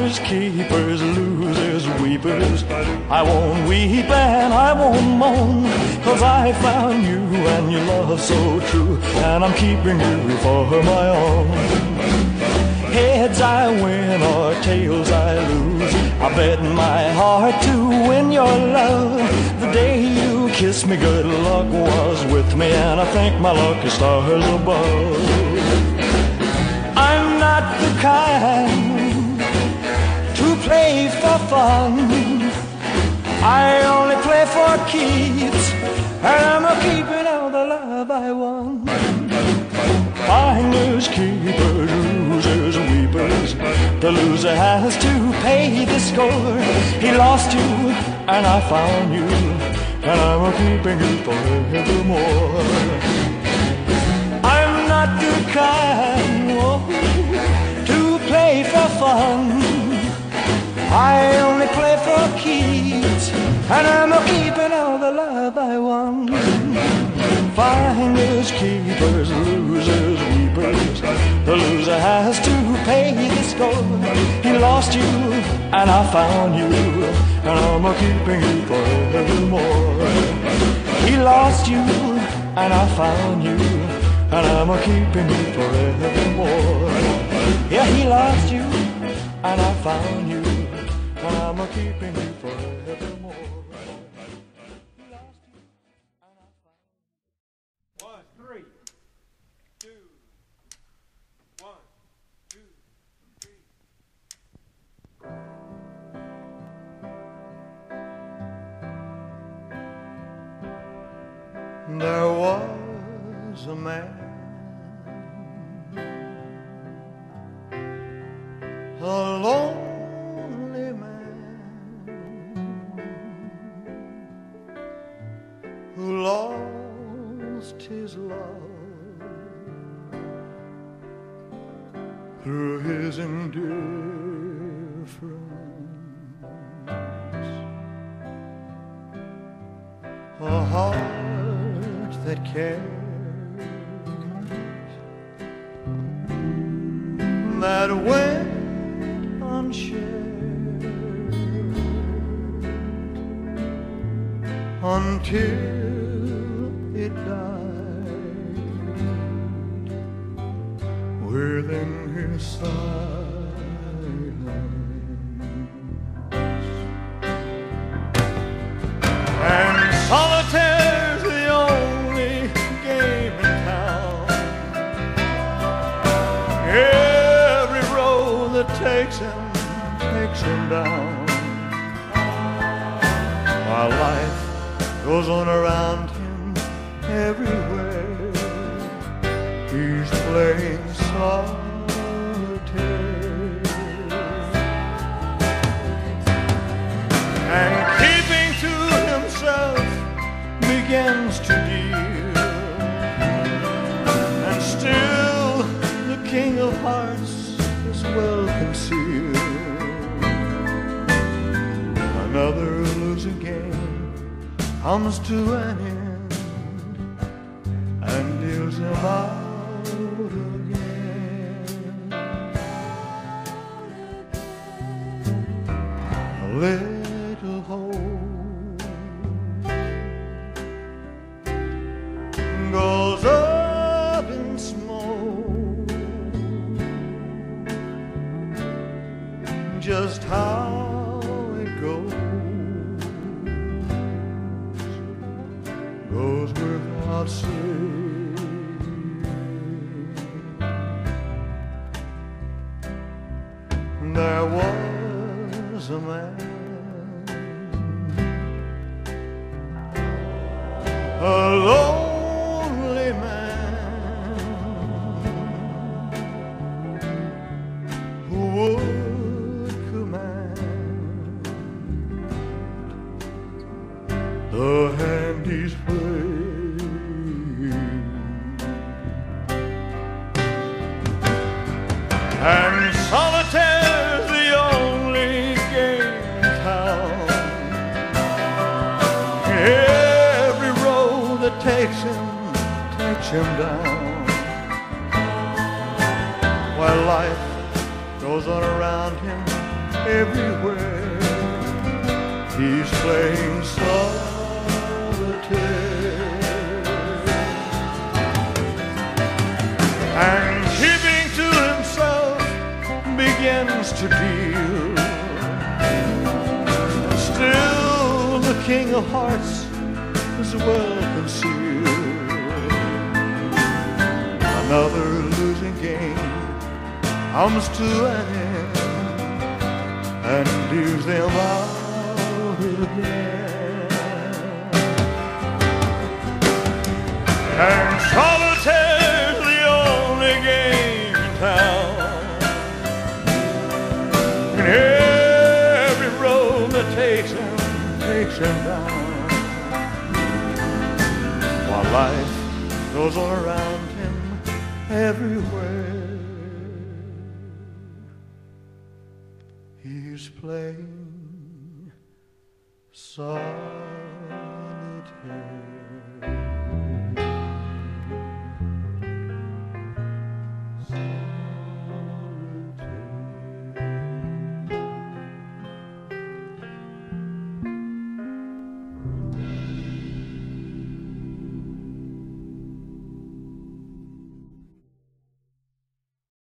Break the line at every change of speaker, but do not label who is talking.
Finders, keepers, losers, weepers. I won't weep and I won't moan, 'cause I found you and your love so true, and I'm keeping you for my own. Heads I win or tails I lose, I bet my heart to win your love. The day you kissed me, good luck was with me, and I thank my lucky stars above. I'm not the kind to play for fun, I only play for keeps, and I'm a-keeping all the love I won. Finders, keepers, losers, weepers. The loser has to pay the score. He lost you and I found you, and I'm a-keeping you forevermore. I'm not the kind to play for fun, I only play for keeps, and I'm a-keeping all the love I won. Finders, keepers, losers, weepers. The loser has to pay the score. He lost you and I found you, and I'm a-keeping you forevermore. He lost you and I found you, and I'm a-keeping you forevermore. Yeah, he lost you and I found you, and I'm a-keeping you forevermore. There was a man, a lonely man, who lost his love through his indifference. A heart that cares, that went unshared until it died within his silence. And solitaire's the only game in town. Every road that takes him down, while life goes on around him everywhere. He's playing solitaire and keeping to himself begins to deal, and still the king of hearts is well concealed. Another losing game comes to an end and deals him out again. A little hope goes up in smoke. Just how it goes without saying. There was a man, a lonely man, who would command the hand he's playing, and solitaire's the only game in town. Every road that takes him down, while life goes on around him everywhere. He's playing solitaire and keeping to himself begins to deal. Still the king of hearts is well concealed. Another losing game comes to an end and deals them out again. And solitaire's the only game in town. And every road that takes him down. While life goes on around him everywhere. He's playing solitaire.